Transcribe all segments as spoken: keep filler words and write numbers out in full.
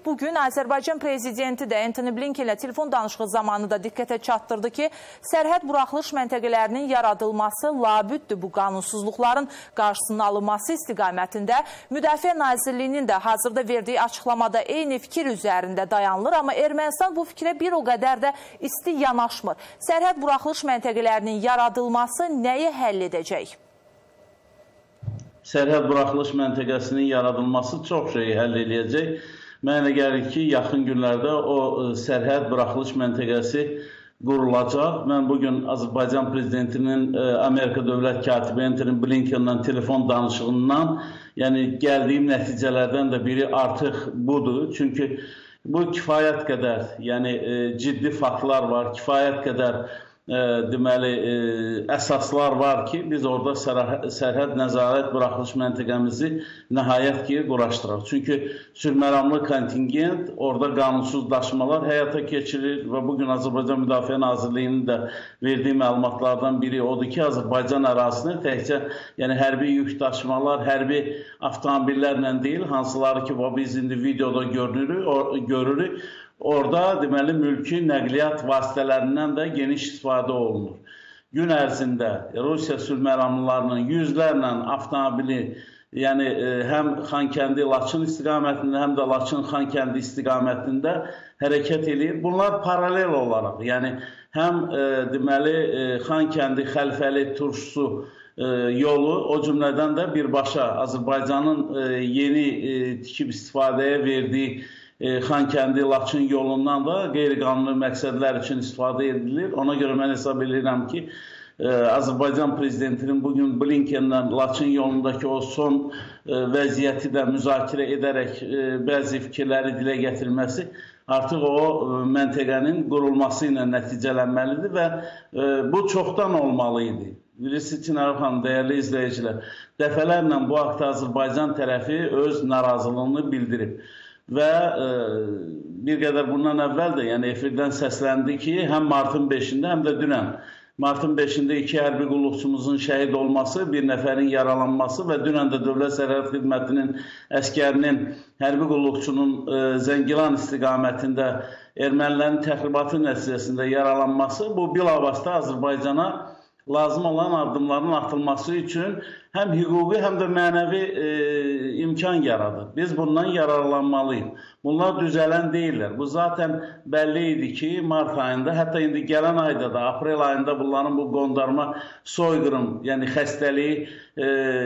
Bugün Azərbaycan prezidenti də Antony Blinkenlə telefon danışığı zamanı da diqqətə çatdırdı ki, sərhəd buraxılış məntəqələrinin yaradılması labüddür bu qanunsuzluqların qarşısının alınması istiqamətində. Müdafiə Nazirliyinin də hazırda verdiyi açıqlamada eyni fikir üzərində dayanılır, amma Ermənistan bu fikrə bir o qədər də isti yanaşmır. Sərhəd buraxılış məntəqələrinin yaradılması nəyi həll edəcək? Sərhəd buraxılış məntəqəsinin yaradılması çox şeyi həll edəcək. Mənə gəlir ki, yaxın günlərdə o sərhəd buraxılış məntəqəsi qurulacaq. Mən bugün Azərbaycan prezidentinin Amerika dövlət katibi Antony Blinkenlə telefon danışığından, yəni gəldiyim nəticələrdən də biri artıq budur. Çünki bu kifayət qədər, yəni ciddi faktlar var, kifayət qədər deməli, əsaslar var ki, biz orada sərhəd nəzarət buraxılış məntəqəmizi nəhayət ki, quraşdıraq. Çünki sülhməramlı kontingent, orada qanunsuz daşımalar həyata keçirir və bugün Azərbaycan Müdafiə Nazirliyinin də verdiyi məlumatlardan biri odur ki, Azərbaycan ərazisində təkcə yəni, hərbi yük daşımalar, hərbi avtomobillərlə deyil, hansıları ki, biz indi videoda görürük, görürük. Orada deməli mülki nəqliyyat vasitələrindən də geniş istifadə olunur. Gün ərzində Rusiya sülhməramlılarının yüzlərlə avtomobili, yəni həm Xankəndi Laçın istiqamətində, həm də Laçın Xankəndi istiqamətində hərəkət edir. Bunlar paralel olaraq, yəni həm deməli Xankəndi Xəlfəli turşusu yolu, o cümlədən də birbaşa Azərbaycanın yeni tikib istifadəyə verdiyi Xankəndi Laçın yolundan da qeyri-qanuni məqsədlər üçün istifadə edilir. Ona görə mən hesab edirəm ki, Azərbaycan prezidentinin bugün Blinkenlə Laçın yolundakı o son vəziyyəti də müzakirə edərək bəzi fikirləri dilə gətirməsi artıq o məntəqənin qurulması ilə nəticələnməlidir və bu çoxdan olmalı idi. Bilirsiniz ki, Nərif xanım, dəyərli izləyicilər, dəfələrlə bu haqda Azərbaycan tərəfi öz narazılığını bildirib. Və e, bir qədər bundan əvvəl də yəni efirdən səsləndi ki, həm martın beşində, həm də dünən martın beşində iki hərbi qulluqçumuzun şəhid olması, bir nəfərin yaralanması və dünən də Dövlət Sərhəd Xidmətinin əskərinin hərbi qulluqçunun e, Zəngilan istiqamətində ermənilərin təxribatı nəticəsində yaralanması bu bilavasitə Azərbaycana lazım olan addımların atılması üçün həm hüquqi, həm də mənəvi e, imkan yaradır. Biz bundan yararlanmalıyıq. Bunlar düzələn deyirlər. Bu zaten bəlli idi ki, mart ayında, hətta indi gələn ayda da, aprel ayında bunların bu qondarma soyqırım, yəni xəstəliyi e,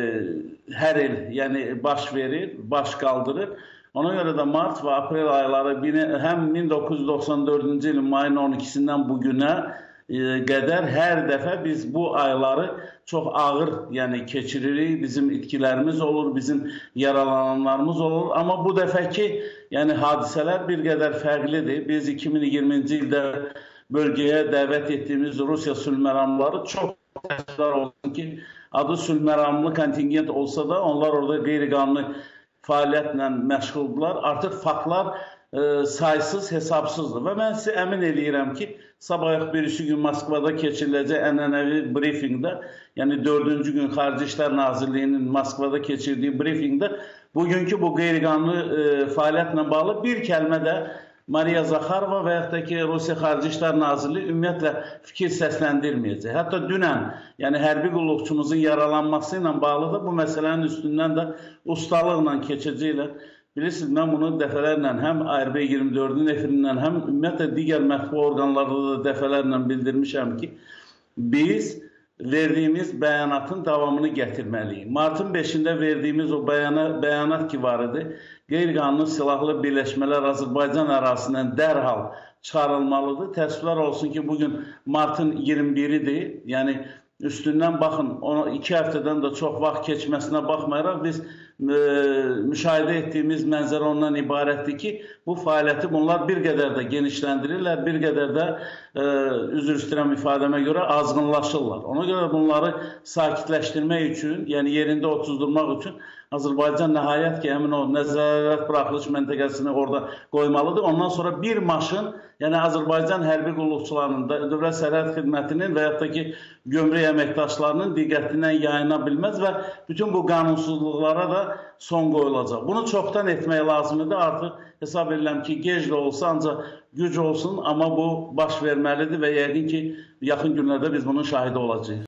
hər il yəni baş verir, baş qaldırır. Ona görə də mart və aprel ayları həm min doqquz yüz doxsan dördüncü ilin mayın on ikisindən bugünə qədər hər dəfə biz bu ayları çox ağır yəni keçiririk, bizim itkilərimiz olur, bizim yaralananlarımız olur. Amma bu dəfəki yəni hadisələr bir qədər fərqlidir. Biz iki min iyirminci ildə bölgəyə dəvət etdiyimiz Rusiya sülhməramlıları çox təəssüflər olsun ki, adı sülhməramlı kontingent olsa da onlar orada qeyri-qanuni fəaliyyətlə məşğuldurlar. Artıq faktlar e, saysız, hesabsızdır və mən sizə əmin eləyirəm ki, sabah birisi gün Moskvada keçiriləcək ənənəvi briefingdə, yəni dördüncü gün Xarici İşlər Nazirliyinin Moskvada keçirdiyi briefingdə bugünkü bu qeyri-qanuni e, fəaliyyətlə bağlı bir kəlmə də Mariya Zakharova və yaxud da ki, Rusiya Xarici İşlər Nazirliyi ümumiyyətlə fikir səsləndirməyəcək. Hətta dünən, yəni hərbi qulluqçumuzun yaralanması ilə bağlı da bu məsələnin üstündən də ustalıqla keçəcəklər. Bilirsiniz, mən bunu dəfələrlə həm A R B iyirmi dördün efirindən, həm ümumiyyətlə digər mətbu orqanlarda da dəfələrlə bildirmişəm ki, biz verdiyimiz bəyanatın davamını gətirməliyik. Martın beşində verdiyimiz o bəyanat, bəyanat ki var idi, qeyri-qanuni silahlı birləşmələr Azərbaycan ərazisindən dərhal çıxarılmalıdır. Təəssüflər olsun ki, bugün martın iyirmi biridir, yəni üstündən baxın, iki həftədən də çox vaxt keçməsinə baxmayaraq biz e, müşahidə etdiyimiz mənzərə ondan ibarətdir ki, bu fəaliyyəti bunlar bir qədər də genişləndirirlər, bir qədər də e, üzr istəyirəm ifadəmə görə azğınlaşırlar. Ona görə bunları sakitləşdirmək üçün, yəni yerində otuzdurmaq üçün Azərbaycan nəhayət ki, həmin o nəzarət buraxılış məntəqəsini orada qoymalıdır. Ondan sonra bir maşın, yəni Azərbaycan hərbi qulluqçularının, Dövlət Sərhəd Xidmətinin və yaxud da ki, gömrük əməkdaşlarının diqqətindən yayına bilməz və bütün bu qanunsuzluqlara da son qoyulacaq. Bunu çoxdan etmək lazımdır. Artıq hesab edirəm ki, gec də olsa, ancaq güc olsun, amma bu baş verməlidir və yəqin ki, yaxın günlərdə biz bunun şahidi olacağıq.